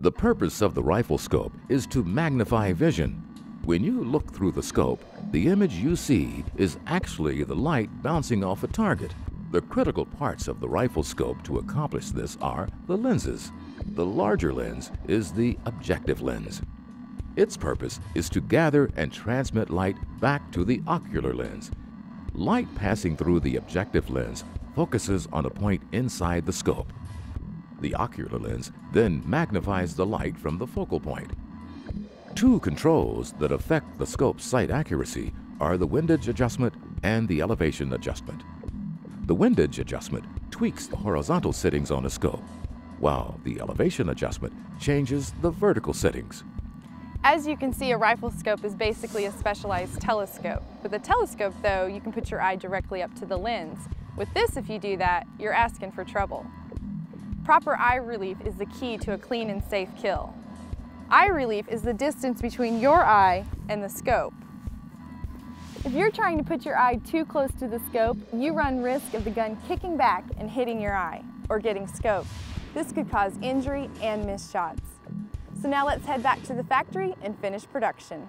The purpose of the rifle scope is to magnify vision. When you look through the scope, the image you see is actually the light bouncing off a target. The critical parts of the rifle scope to accomplish this are the lenses. The larger lens is the objective lens. Its purpose is to gather and transmit light back to the ocular lens. Light passing through the objective lens focuses on a point inside the scope. The ocular lens then magnifies the light from the focal point. Two controls that affect the scope's sight accuracy are the windage adjustment and the elevation adjustment. The windage adjustment tweaks the horizontal settings on a scope, while the elevation adjustment changes the vertical settings. As you can see, a rifle scope is basically a specialized telescope. With a telescope, though, you can put your eye directly up to the lens. With this, if you do that, you're asking for trouble. Proper eye relief is the key to a clean and safe kill. Eye relief is the distance between your eye and the scope. If you're trying to put your eye too close to the scope, you run risk of the gun kicking back and hitting your eye, or getting scoped. This could cause injury and missed shots. So now let's head back to the factory and finish production.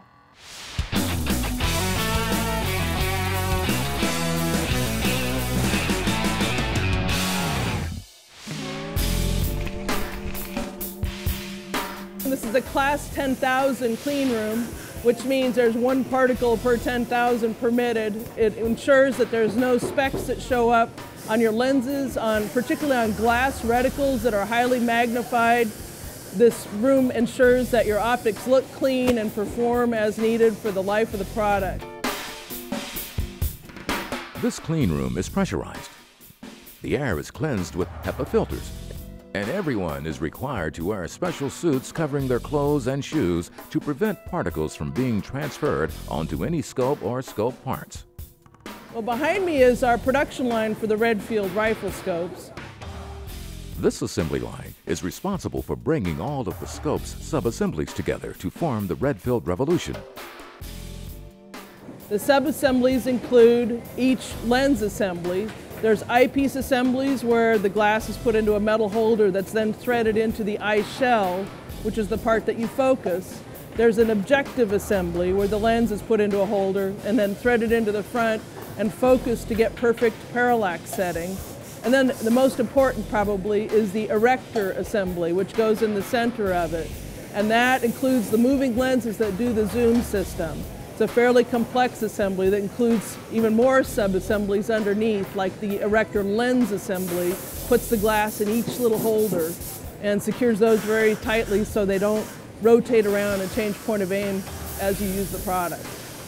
This is a class 10,000 clean room, which means there's one particle per 10,000 permitted. It ensures that there's no specks that show up on your lenses, particularly on glass reticles that are highly magnified. This room ensures that your optics look clean and perform as needed for the life of the product. This clean room is pressurized. The air is cleansed with HEPA filters, and everyone is required to wear special suits covering their clothes and shoes to prevent particles from being transferred onto any scope or scope parts. Well, behind me is our production line for the Redfield rifle scopes. This assembly line is responsible for bringing all of the scope's sub-assemblies together to form the Redfield Revolution. The sub-assemblies include each lens assembly. There's eyepiece assemblies where the glass is put into a metal holder that's then threaded into the eye shell, which is the part that you focus. There's an objective assembly where the lens is put into a holder and then threaded into the front and focused to get perfect parallax setting. And then the most important probably is the erector assembly, which goes in the center of it. And that includes the moving lenses that do the zoom system. It's a fairly complex assembly that includes even more sub-assemblies underneath, like the erector lens assembly puts the glass in each little holder and secures those very tightly so they don't rotate around and change point of aim as you use the product.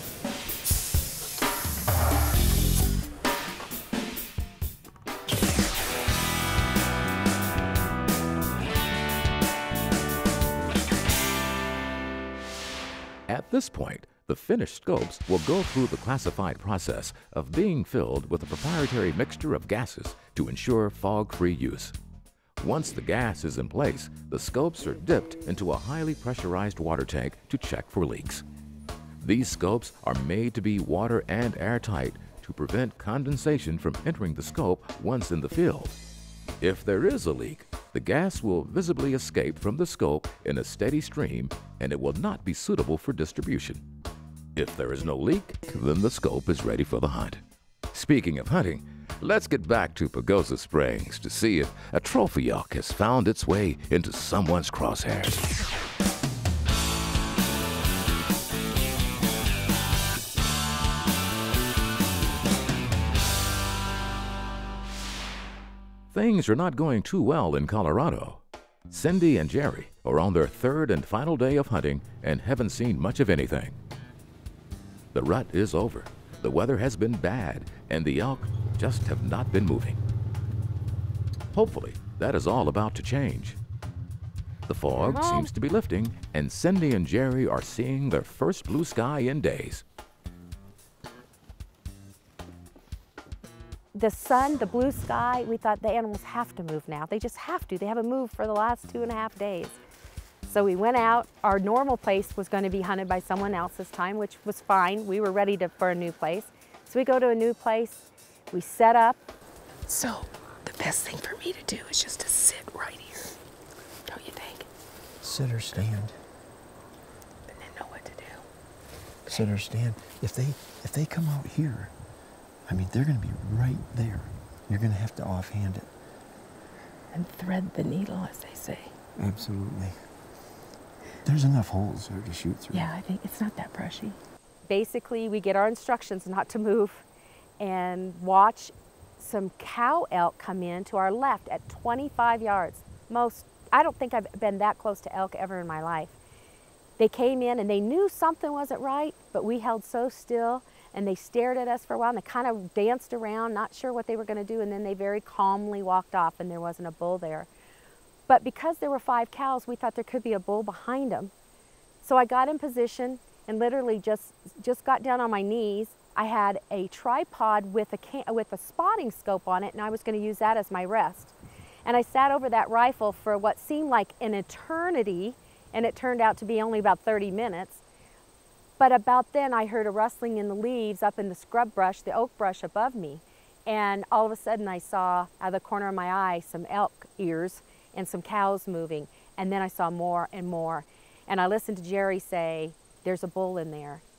At this point, the finished scopes will go through the classified process of being filled with a proprietary mixture of gases to ensure fog-free use. Once the gas is in place, the scopes are dipped into a highly pressurized water tank to check for leaks. These scopes are made to be water and airtight to prevent condensation from entering the scope once in the field. If there is a leak, the gas will visibly escape from the scope in a steady stream and it will not be suitable for distribution. If there is no leak, then the scope is ready for the hunt. Speaking of hunting, let's get back to Pagosa Springs to see if a trophy elk has found its way into someone's crosshairs. Things are not going too well in Colorado. Cindy and Jerry are on their third and final day of hunting and haven't seen much of anything. The rut is over, the weather has been bad, and the elk just have not been moving. Hopefully, that is all about to change. The fog seems to be lifting, and Cindy and Jerry are seeing their first blue sky in days. The sun, the blue sky, we thought the animals have to move now. They just have to. They haven't moved for the last 2.5 days. So we went out. Our normal place was going to be hunted by someone else this time, which was fine. We were ready for a new place. So we go to a new place. We set up. So the best thing for me to do is just to sit right here, don't you think? Sit or stand. But they know what to do. Sit or stand. If they come out here, I mean, they're going to be right there. You're going to have to offhand it. And thread the needle, as they say. Absolutely. There's enough holes there to shoot through. Yeah, I think it's not that brushy. Basically, we get our instructions not to move and watch some cow elk come in to our left at 25 yards. I don't think I've been that close to elk ever in my life. They came in and they knew something wasn't right, but we held so still and they stared at us for a while and they kind of danced around, not sure what they were going to do, and then they very calmly walked off and there wasn't a bull there. But because there were 5 cows, we thought there could be a bull behind them. So I got in position and literally just got down on my knees. I had a tripod with a spotting scope on it, and I was going to use that as my rest. And I sat over that rifle for what seemed like an eternity, and it turned out to be only about 30 minutes. But about then I heard a rustling in the leaves up in the scrub brush, the oak brush above me. And all of a sudden I saw out of the corner of my eye some elk ears and some cows moving. And then I saw more and more. And I listened to Jerry say, "There's a bull in there."